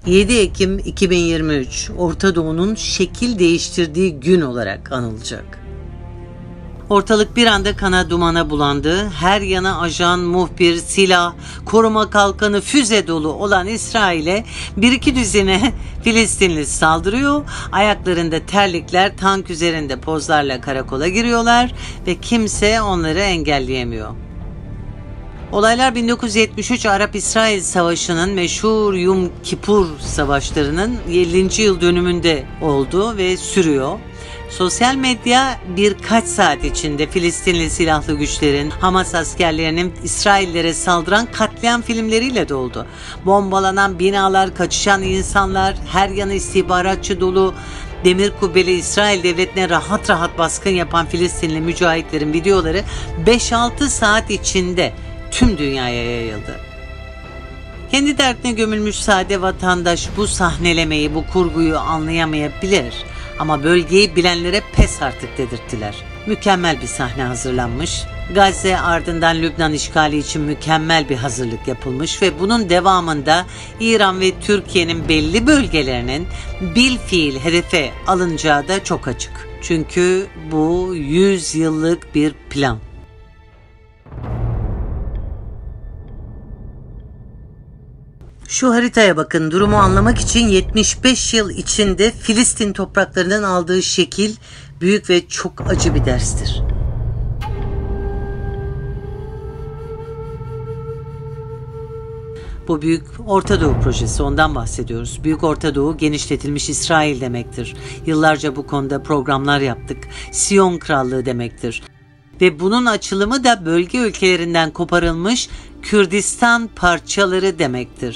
7 Ekim 2023 Orta Doğu'nun şekil değiştirdiği gün olarak anılacak. Ortalık bir anda kana dumana bulandı. Her yana ajan, muhbir, silah, koruma kalkanı, füze dolu olan İsrail'e bir iki düzine Filistinli saldırıyor. Ayaklarında terlikler, tank üzerinde pozlarla karakola giriyorlar ve kimse onları engelleyemiyor. Olaylar 1973 Arap-İsrail Savaşı'nın meşhur Yom Kipur Savaşları'nın 50. yıl dönümünde oldu ve sürüyor. Sosyal medya birkaç saat içinde Filistinli silahlı güçlerin, Hamas askerlerinin İsraillere saldıran katliam filmleriyle doldu. Bombalanan binalar, kaçışan insanlar, her yanı istihbaratçı dolu. Demir kubbeli İsrail devletine rahat rahat baskın yapan Filistinli mücahitlerin videoları 5-6 saat içinde tüm dünyaya yayıldı. Kendi derdine gömülmüş sade vatandaş bu sahnelemeyi, bu kurguyu anlayamayabilir. Ama bölgeyi bilenlere pes artık dedirttiler. Mükemmel bir sahne hazırlanmış. Gazze ardından Lübnan işgali için mükemmel bir hazırlık yapılmış ve bunun devamında İran ve Türkiye'nin belli bölgelerinin bilfiil hedefe alınacağı da çok açık. Çünkü bu 100 yıllık bir plan. Şu haritaya bakın, durumu anlamak için 75 yıl içinde Filistin topraklarından aldığı şekil büyük ve çok acı bir derstir. Bu Büyük Orta Doğu projesi, ondan bahsediyoruz. Büyük Orta Doğu genişletilmiş İsrail demektir. Yıllarca bu konuda programlar yaptık. Siyon Krallığı demektir. Ve bunun açılımı da bölge ülkelerinden koparılmış Kürdistan parçaları demektir.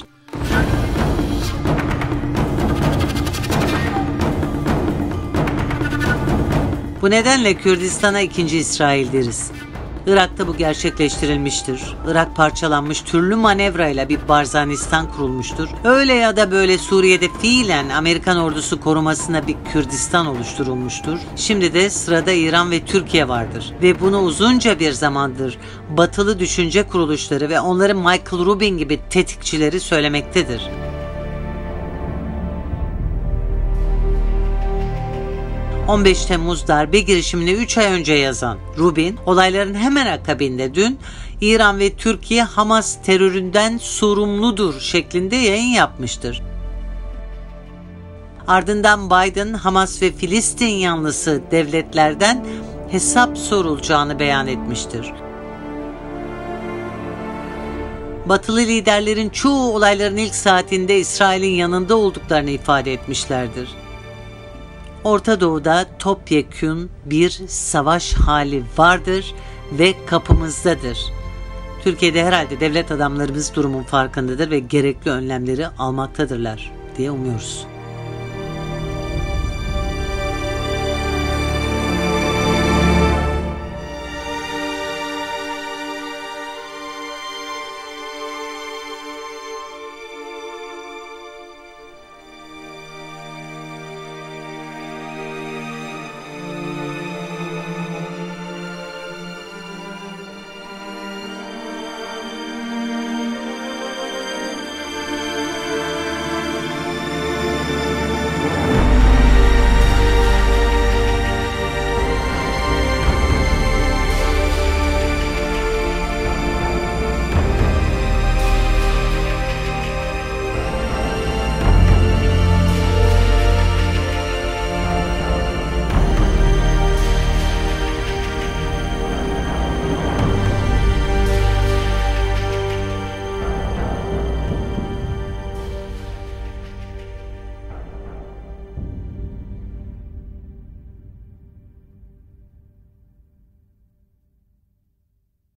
Bu nedenle Kürdistan'a 2. İsrail deriz. Irak'ta bu gerçekleştirilmiştir. Irak parçalanmış, türlü manevrayla bir Barzanistan kurulmuştur. Öyle ya da böyle Suriye'de fiilen Amerikan ordusu korumasına bir Kürdistan oluşturulmuştur. Şimdi de sırada İran ve Türkiye vardır. Ve bunu uzunca bir zamandır batılı düşünce kuruluşları ve onların Michael Rubin gibi tetikçileri söylemektedir. 15 Temmuz darbe girişimini 3 ay önce yazan Rubin, olayların hemen akabinde dün İran ve Türkiye Hamas teröründen sorumludur şeklinde yayın yapmıştır. Ardından Biden, Hamas ve Filistin yanlısı devletlerden hesap sorulacağını beyan etmiştir. Batılı liderlerin çoğu olayların ilk saatinde İsrail'in yanında olduklarını ifade etmişlerdir. Orta Doğu'da topyekün bir savaş hali vardır ve kapımızdadır. Türkiye'de herhalde devlet adamlarımız durumun farkındadır ve gerekli önlemleri almaktadırlar diye umuyoruz.